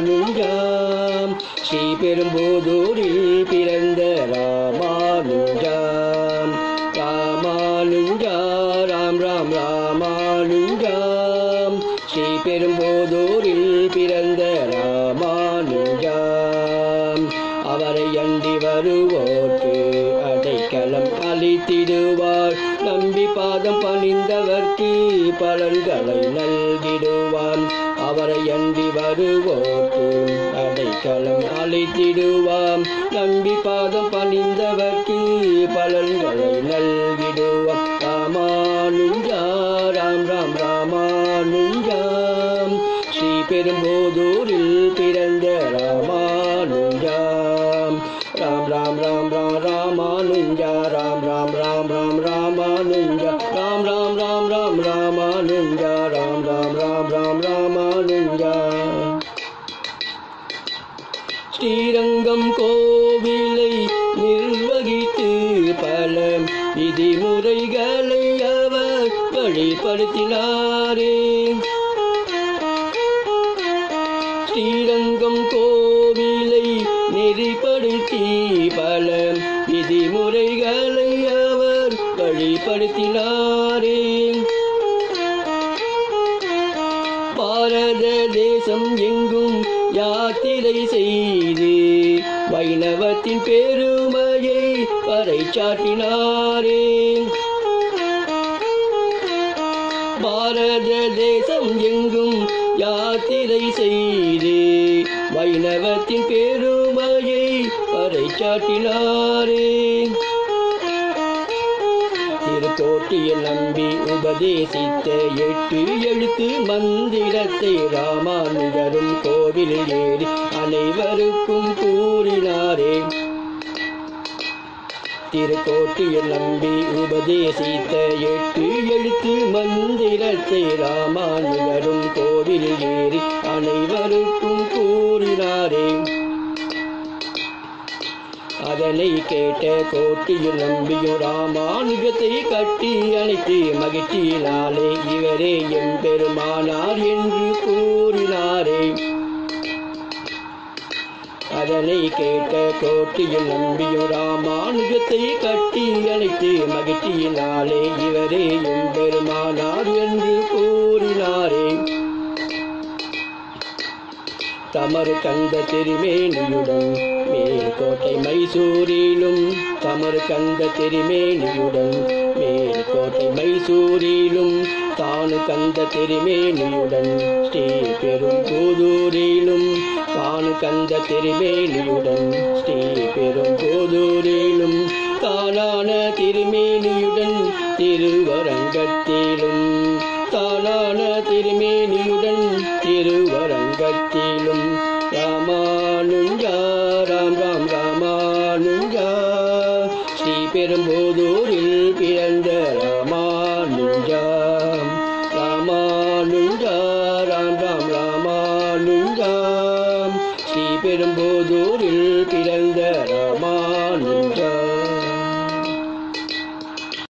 ராமானுஜாம் ஸ்ரீபெரும்புதூரில் பிறந்த ராமானுஜாம் ராமானுஜா ராம் ராம் ராமானுஜாம் ஸ்ரீபெரும்புதூரில் பிறந்த ராமானுஜாம் அவரை அண்டி வருவோர்க்கு அடைக்கலம் அளித்திடுவார் நம்பி பாதம் பணிந்தவர்க்கு பலன்களை நல்கிடுவான் அவரை அண்டி வருவோர்க்கு அடைக்கலம் அளித்திடுவான் நம்பி பாதம் பணிந்தவர்க்கு பலன்களை நல்கிடுவான் ராமானுஜா ராம் ராம் ராமானுஜாம் ஸ்ரீபெரும்புதூரில் பிறந்த ராமானுஜாம் ராம் ராம் ராம் ராம் ராமானுஜா ராம் ராம் ராம் ராம் ராமானுஜா ராம் ராம் ராம் ராம் ராமானுஜா ராம் ராம் ராம் ராம் ராமானுஜா ஸ்ரீரங்கம் கோவிலை நிர்வகித்து பல விதிமுறைகளை அவர் வழிபடுத்தினாரே ஸ்ரீரங்கம் கோவிலை நெறிப்படுத்தி பல விதிமுறைகளை அவர் வழிபடுத்தினாரே பாரத தேசம் எங்கும் யாத்திரை செய்து வைணவத்தின் பெருமையை பறைசாற்றினாரே பாரத தேசம் எங்கும் யாத்திரை செய்து வைணவத்தின் பெருமையை பறைசாற்றினாரே திருக்கோட்டியில் நம்பி உபதேசித்த 8 எழுத்து மந்திரத்தை ராமானுஜரும் கோவிலில் ஏறி அனைவருக்கும் கூறினாரே திருக்கோட்டியில் நம்பி உபதேசித்த 8 எழுத்து மந்திரத்தை ராமானுஜரும் கோவிலில் ஏறி அனைவருக்கும் கூறினாரே அதனை கேட்ட கோட்டியில் நம்பியும் ராமானுஜத்தை கட்டி அணைத்து மகிழ்ச்சியினாலே இவரே எம்பெருமானார் என்று கூறினாரே அதனை கேட்ட கோட்டியில் நம்பியும் ராமானுஜத்தை கட்டி அணைத்து மகிழ்ச்சியினாலே இவரே எம்பெருமானார் என்று கூறினாரே தமறு கந்த திருமேனியுடன் மேல்கோட்டை மைசூரிலும் தமறு கந்த திருமேனியுடன் மேல்கோட்டை மைசூரிலும் தானு கந்த திருமேனியுடன் ஸ்ரீபெரும்புதூரிலும் தானு கந்த திருமேனியுடன் ஸ்ரீபெரும்புதூரிலும் தானான திருமேனியுடன் திருவரங்கத்திலும் தானான திருமேனியுடன் திருவரங்கத்திலும் ராமானுஜா ராம் ராம் ராமானுஜா ஸ்ரீபெரும்புதூரில் பிறந்த ராமானுஜா ராமானுஜா ராம் ராம் ராமானுஜா ஸ்ரீபெரும்புதூரில் பிறந்த ராமானுஜா